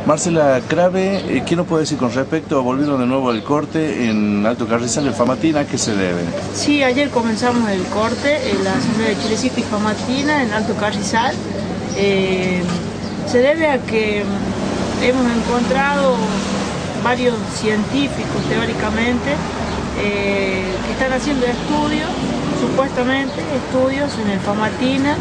Marcela Crave, ¿qué nos puede decir con respecto, volviendo de nuevo al corte en Alto Carrizal de Famatina? ¿A qué se debe? Sí, ayer comenzamos el corte en la Asamblea de Chilecito y Famatina en Alto Carrizal. Se debe a que hemos encontrado varios científicos, teóricamente, que están haciendo estudios, supuestamente estudios en el Famatina,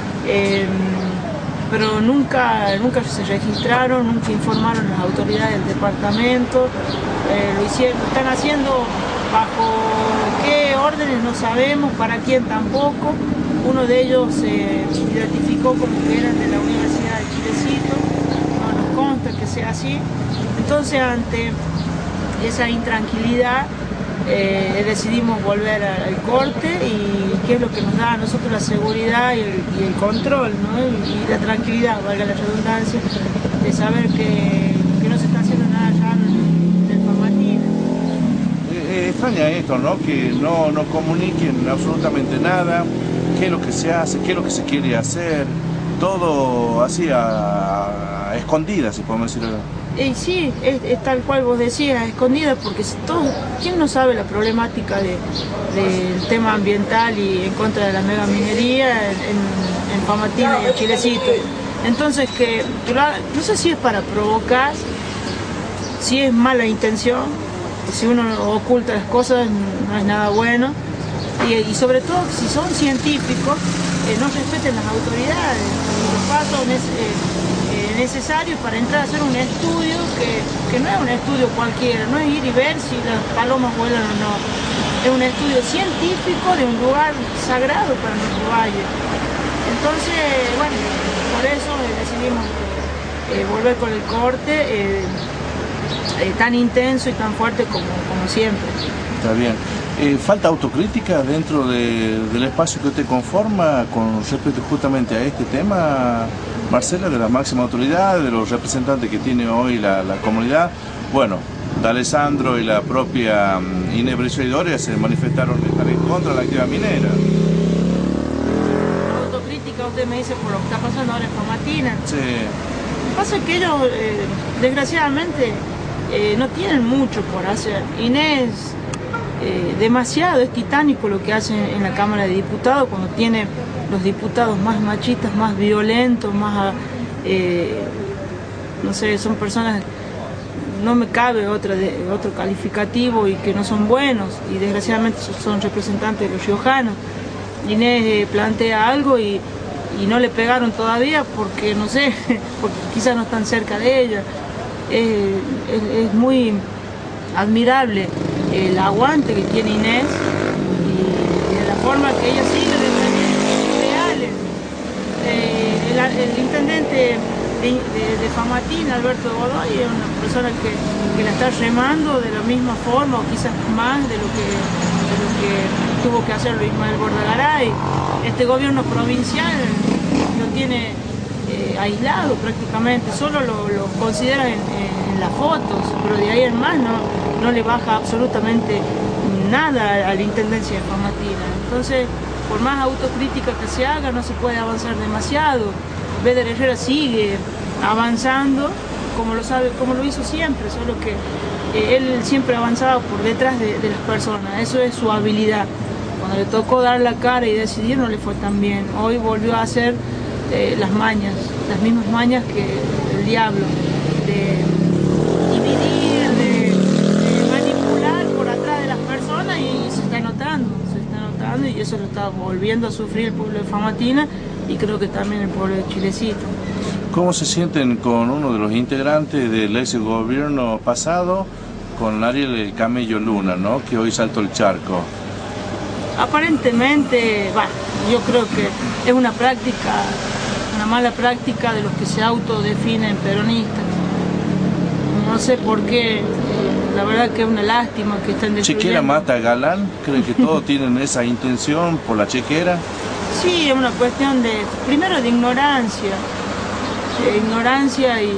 pero nunca se registraron, nunca informaron a las autoridades del departamento. Lo están haciendo bajo qué órdenes no sabemos, para quién tampoco. Uno de ellos se identificó como que eran de la Universidad de Chilecito, no nos consta que sea así. Entonces, ante esa intranquilidad, decidimos volver al corte, y qué es lo que nos da a nosotros la seguridad y el control, ¿no? y la tranquilidad, valga la redundancia, de saber que no se está haciendo nada allá en el Famatina. Extraña esto, ¿no? Que no comuniquen absolutamente nada, qué es lo que se hace, qué es lo que se quiere hacer, todo así a escondidas, si podemos decirlo. Sí, es tal cual vos decías, escondida, porque ¿quién no sabe la problemática del tema ambiental y en contra de la megaminería en Famatina y en Chilecito? Entonces, no sé si es para provocar, si es mala intención, si uno oculta las cosas no es nada bueno, y sobre todo si son científicos, no respeten las autoridades, los pasos necesarios para entrar a hacer un estudio que no es un estudio cualquiera, no es ir y ver si las palomas vuelan o no, es un estudio científico de un lugar sagrado para nuestro valle. Entonces, bueno, por eso decidimos volver con el corte tan intenso y tan fuerte como siempre. Está bien. ¿Falta autocrítica dentro del espacio que usted conforma con respecto justamente a este tema, Marcela, de la máxima autoridad, de los representantes que tiene hoy la comunidad? Bueno, D'Alessandro y la propia Inés Brizuela y Doria se manifestaron estar en contra de la actividad minera. Autocrítica, usted me dice, por lo que está pasando ahora en Famatina. Sí. Lo que pasa es que ellos, desgraciadamente, no tienen mucho por hacer. Inés, demasiado, es titánico lo que hacen en la Cámara de Diputados, cuando tiene los diputados más machistas, más violentos, más, no sé, son personas, no me cabe otro calificativo, y que no son buenos, y desgraciadamente son representantes de los riojanos. Inés plantea algo y no le pegaron todavía porque, no sé, porque quizás no están cerca de ella. Es muy admirable el aguante que tiene Inés y de la forma que ella sigue defendiendo ideales. El intendente de Famatina, Alberto Godoy, es una persona que la está remando de la misma forma, o quizás más de lo que tuvo que hacerlo Ismael Bordagaray. Este gobierno provincial lo tiene aislado prácticamente, solo lo considera en las fotos, pero de ahí en más no le baja absolutamente nada a la intendencia de Famatina. Entonces, por más autocrítica que se haga, no se puede avanzar demasiado. Beder Herrera sigue avanzando como lo hizo siempre, solo que él siempre avanzaba por detrás de las personas. Eso es su habilidad. Cuando le tocó dar la cara y decidir, no le fue tan bien. Hoy volvió a hacer las mismas mañas que el diablo, de dividir, de manipular por atrás de las personas, y se está notando, y eso lo está volviendo a sufrir el pueblo de Famatina, y creo que también el pueblo de Chilecito. ¿Cómo se sienten con uno de los integrantes del ex gobierno pasado, con Ariel el Camello Luna, ¿no? Que hoy saltó el charco? Aparentemente, yo creo que es una mala práctica de los que se autodefinen peronistas. No sé por qué, la verdad que es una lástima que estén destruyendo. ¿Chequera mata a Galán? ¿Creen que todos tienen esa intención por la chequera? Sí, es una cuestión primero de ignorancia y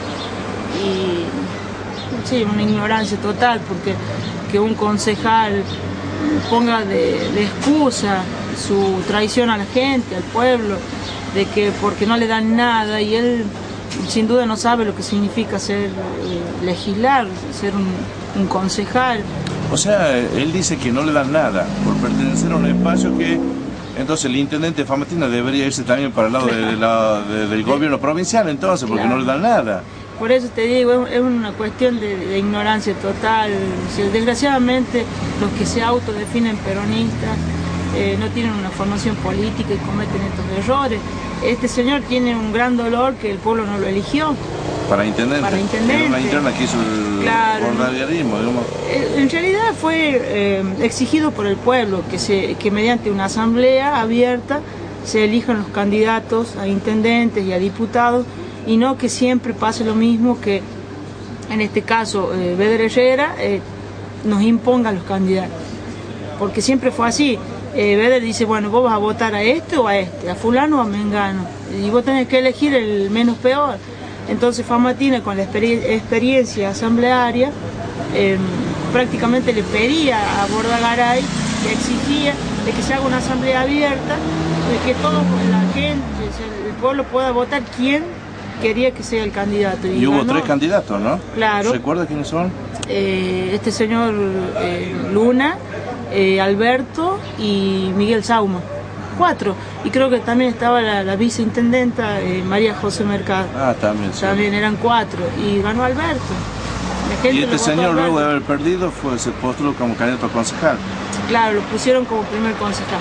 sí, una ignorancia total, porque que un concejal ponga de excusa su traición a la gente, al pueblo, de que porque no le dan nada, y él sin duda no sabe lo que significa ser legislar, ser un concejal. O sea, él dice que no le dan nada por pertenecer a un espacio que... Entonces el intendente de Famatina debería irse también para el lado del gobierno provincial, entonces, porque no le dan nada. Por eso te digo, es una cuestión de ignorancia total. O sea, desgraciadamente los que se autodefinen peronistas no tienen una formación política y cometen estos errores. Este señor tiene un gran dolor que el pueblo no lo eligió. Para intendente. Para intendente. Era una interna que hizo el bolsonarismo, digamos. En realidad fue exigido por el pueblo que mediante una asamblea abierta se elijan los candidatos a intendentes y a diputados, y no que siempre pase lo mismo, que en este caso Beder Herrera nos imponga los candidatos, porque siempre fue así. Beder dice, bueno, vos vas a votar a este o a este, a fulano o a mengano, y vos tenés que elegir el menos peor. Entonces Famatina, con la experiencia asamblearia, prácticamente le pedía a Bordagaray, le exigía de que se haga una asamblea abierta, de que toda la gente, el pueblo pueda votar quién quería que sea el candidato. Y hubo 3 candidatos, ¿no? Claro. ¿Recuerda quiénes son? Este señor Luna, Alberto y Miguel Sauma. 4. Y creo que también estaba la viceintendenta María José Mercado. Ah, también, sí. También eran 4. Y ganó Alberto. Y este señor, luego de haber perdido, se postuló como candidato a concejal. Claro, lo pusieron como primer concejal.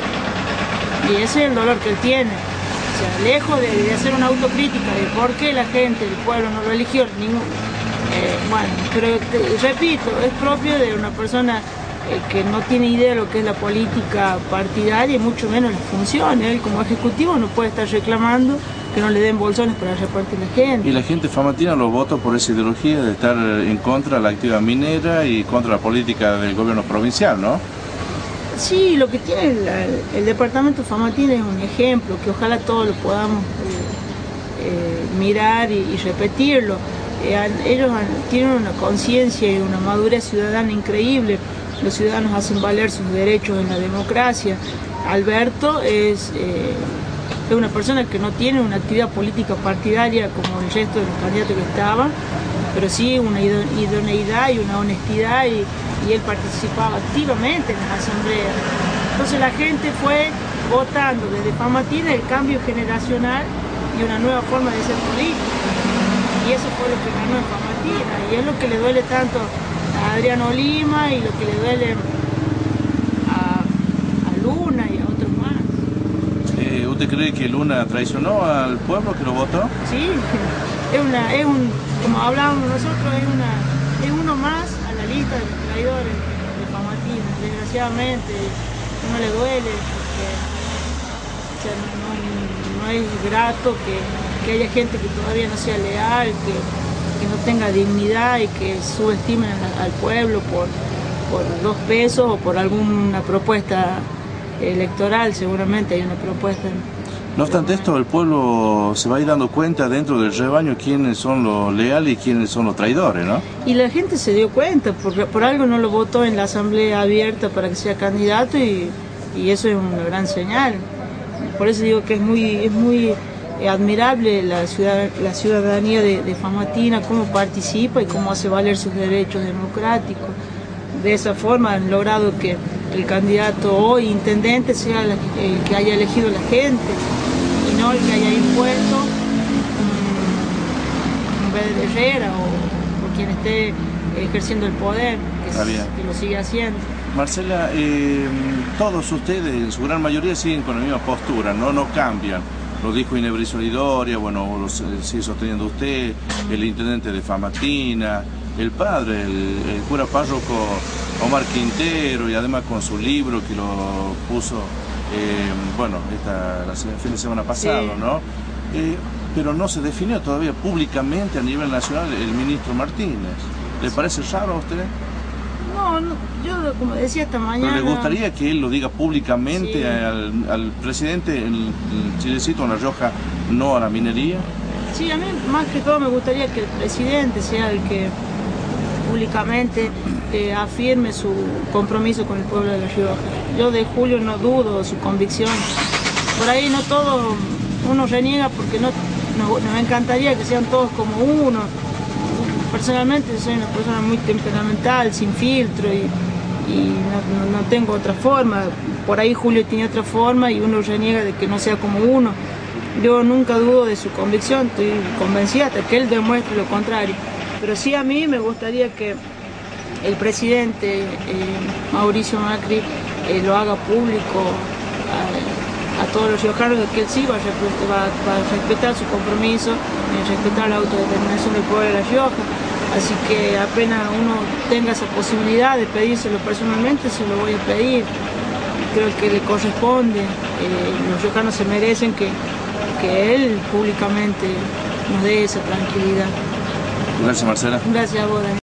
Y ese es el dolor que él tiene. O sea, lejos de hacer una autocrítica de por qué la gente, el pueblo no lo eligió, bueno, pero repito, es propio de una persona que no tiene idea de lo que es la política partidaria y mucho menos las funciones. Él como ejecutivo no puede estar reclamando que no le den bolsones para repartir a la gente. Y la gente famatina lo votó por esa ideología de estar en contra de la actividad minera y contra la política del gobierno provincial, ¿no? Sí, lo que tiene el departamento Famatina es un ejemplo que ojalá todos lo podamos mirar y repetirlo. Ellos tienen una conciencia y una madurez ciudadana increíble. Los ciudadanos hacen valer sus derechos en la democracia. Alberto es una persona que no tiene una actividad política partidaria como el resto de los candidatos que estaban, pero sí una idoneidad y una honestidad, y él participaba activamente en las asambleas. Entonces la gente fue votando desde Famatina el cambio generacional y una nueva forma de ser política. Y eso fue lo que ganó en Famatina, y es lo que le duele tanto a Adriano Lima y lo que le duele a Luna y a otros más. ¿Usted cree que Luna traicionó al pueblo que lo votó? Sí, como hablábamos nosotros, es uno más a la lista de los traidores de Famatina. Desgraciadamente no le duele, porque o sea, no es grato que haya gente que todavía no sea leal, que no tenga dignidad y que subestimen al pueblo por 2 pesos o por alguna propuesta electoral. Seguramente hay una propuesta. No obstante esto, el pueblo se va a ir dando cuenta dentro del rebaño quiénes son los leales y quiénes son los traidores, ¿no? Y la gente se dio cuenta, porque por algo no lo votó en la asamblea abierta para que sea candidato, y eso es una gran señal. Por eso digo que es muy admirable la ciudadanía de Famatina, cómo participa y cómo hace valer sus derechos democráticos. De esa forma han logrado que el candidato hoy intendente sea el que haya elegido la gente, y no el que haya impuesto un Beder Herrera o quien esté ejerciendo el poder, que lo sigue haciendo. Marcela, todos ustedes en su gran mayoría siguen con la misma postura, no cambian. Lo dijo Inebri Solidoria, bueno, lo sigue sosteniendo usted, el intendente de Famatina, el padre, el cura párroco Omar Quintero, y además con su libro que lo puso, el fin de semana pasado, sí. ¿No? Pero no se definió todavía públicamente a nivel nacional el ministro Martínez. ¿Le parece raro a usted? No, yo como decía esta mañana... ¿Pero le gustaría que él lo diga públicamente, sí, al presidente, el Chilecito, en La Rioja, no a la minería? Sí, a mí más que todo me gustaría que el presidente sea el que públicamente afirme su compromiso con el pueblo de La Rioja. Yo de Julio no dudo su convicción. Por ahí no todo uno reniega porque no nos encantaría que sean todos como uno. Personalmente soy una persona muy temperamental, sin filtro y no tengo otra forma. Por ahí Julio tiene otra forma y uno reniega de que no sea como uno. Yo nunca dudo de su convicción, estoy convencida hasta que él demuestre lo contrario. Pero sí, a mí me gustaría que el presidente Mauricio Macri lo haga público a todos los riojanos, de que él sí va a respetar su compromiso, respetar la autodeterminación del pueblo de La Rioja. Así que apenas uno tenga esa posibilidad de pedírselo personalmente, se lo voy a pedir. Creo que le corresponde, los riojanos se merecen que él públicamente nos dé esa tranquilidad. Gracias, Marcela. Gracias a vos, Daniel.